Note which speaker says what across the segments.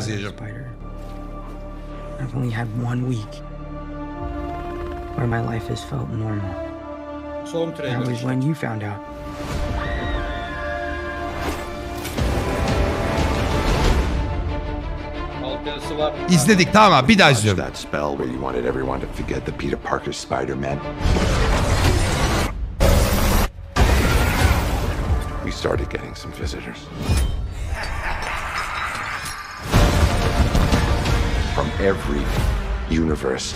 Speaker 1: izleyeceğim.
Speaker 2: I've only had 1 week where my life has felt normal.
Speaker 3: Son trailer.
Speaker 2: That was when you found out.
Speaker 3: Altyazısı var.
Speaker 1: İzledik, tamam abi, bir daha izliyorum.
Speaker 4: That spell where you wanted everyone to forget the Peter Parker Spider-Man. We started getting some visitors. From every universe.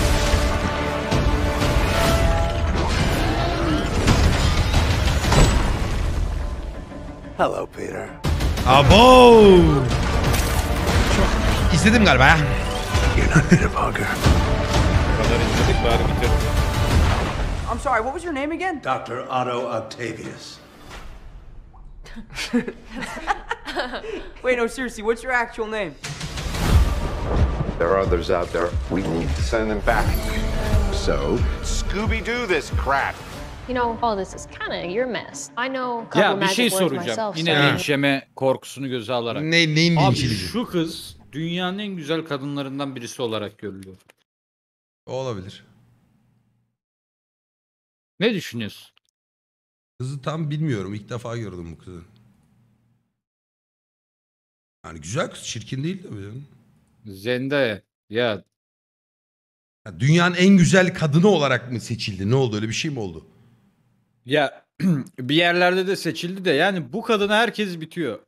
Speaker 5: Hello, Peter.
Speaker 1: Abo! İzledim galiba ya.
Speaker 5: You're not Peter Parker.
Speaker 3: Bu kadar izledik bari bitirdik.
Speaker 2: I'm sorry, what was your name again?
Speaker 5: Dr. Otto Octavius.
Speaker 2: Wait, no, seriously, what's your actual name?
Speaker 4: There are others out there. We need to send them back. So, Scooby-Doo this crap.
Speaker 6: You know, all this is kind of your mess. I know a couple
Speaker 3: Ya bir
Speaker 6: magic
Speaker 3: şey
Speaker 6: words
Speaker 3: soracağım.
Speaker 6: myself.
Speaker 3: Yine
Speaker 6: so-
Speaker 3: linç yeme korkusunu göze alarak.
Speaker 1: Neyin
Speaker 3: Abi
Speaker 1: linçilici?
Speaker 3: şu kız dünyanın en güzel kadınlarından birisi olarak görülüyor.
Speaker 1: Olabilir.
Speaker 3: Ne düşünüyorsun?
Speaker 1: Kızı tam bilmiyorum. İlk defa gördüm bu kızı. Yani güzel kız, çirkin değil tabii canım.
Speaker 3: Zendaya. Ya
Speaker 1: Ya dünyanın en güzel kadını olarak mı seçildi? Ne oldu? Öyle bir şey mi oldu?
Speaker 3: ya bir yerlerde de seçildi de yani bu kadına herkes bitiyor.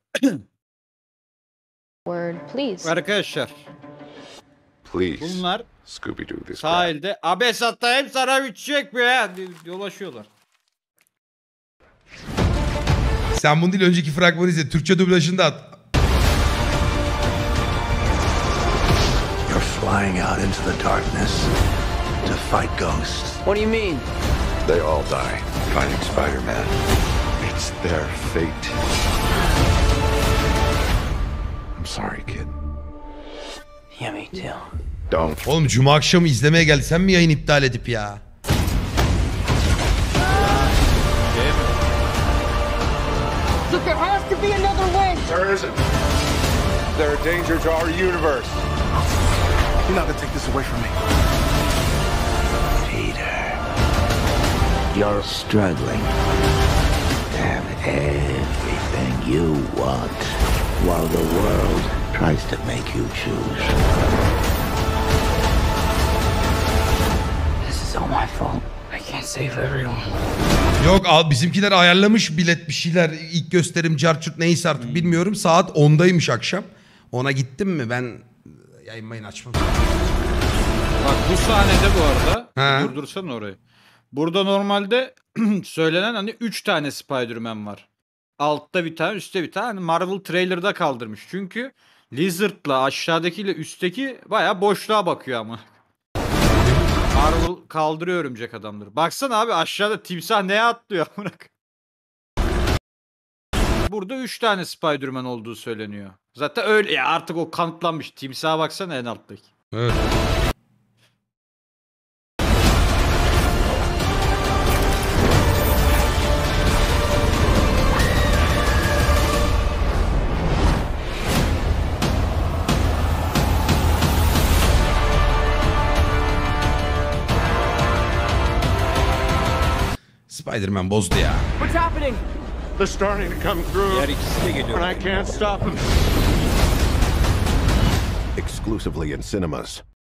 Speaker 6: Word, please.
Speaker 3: Arkadaşlar
Speaker 4: Please,
Speaker 3: bunlar
Speaker 4: Scooby-Doo this crap.
Speaker 3: sahilde abes atayım sana bitecek mi ya diye dolaşıyorlar.
Speaker 1: Sen bunu değil, önceki fragmanı izle. Türkçe dublajını da at.
Speaker 5: You're flying out into the darkness to fight ghosts.
Speaker 2: What do you mean?
Speaker 4: They all die fighting Spider-Man. It's their fate. I'm sorry, kid.
Speaker 2: Yeah, me too.
Speaker 4: Don't.
Speaker 1: Oğlum cuma akşamı izlemeye geldi. Sen mi yayın iptal edip ya?
Speaker 7: Look, there has to be another way.
Speaker 4: There isn't. They're a danger to our universe.
Speaker 5: You're not gonna take this away from me. Peter, you're struggling to have everything you want while the world tries to make you choose.
Speaker 2: This is all my fault. I can't save everyone.
Speaker 1: Yok al, bizimkiler ayarlamış bilet bir şeyler. İlk gösterim carçurt neyse artık bilmiyorum. Saat 10'daymış akşam. Ona gittim mi ben yayınmayın açmam.
Speaker 3: Bak bu sahnede bu arada
Speaker 1: Ha.
Speaker 3: durdursana orayı. Burada normalde söylenen hani 3 tane Spider-Man var. Altta bir tane, üstte bir tane. Hani Marvel trailer'da kaldırmış. Çünkü Lizard'la aşağıdakiyle üstteki baya boşluğa bakıyor ama. Marvel kaldırıyor örümcek adamları. Baksana abi aşağıda timsah neye atlıyor amına koyayım. Burada 3 tane Spider-Man olduğu söyleniyor. Zaten öyle ya, artık o kanıtlanmış. Timsaha baksana en alttaki.
Speaker 1: Evet. Spider-Man bozdu ya.
Speaker 2: What's happening?
Speaker 4: They're starting to come through,
Speaker 3: Diğer ikisi de geliyor.
Speaker 4: and I can't stop them. Exclusively in cinemas.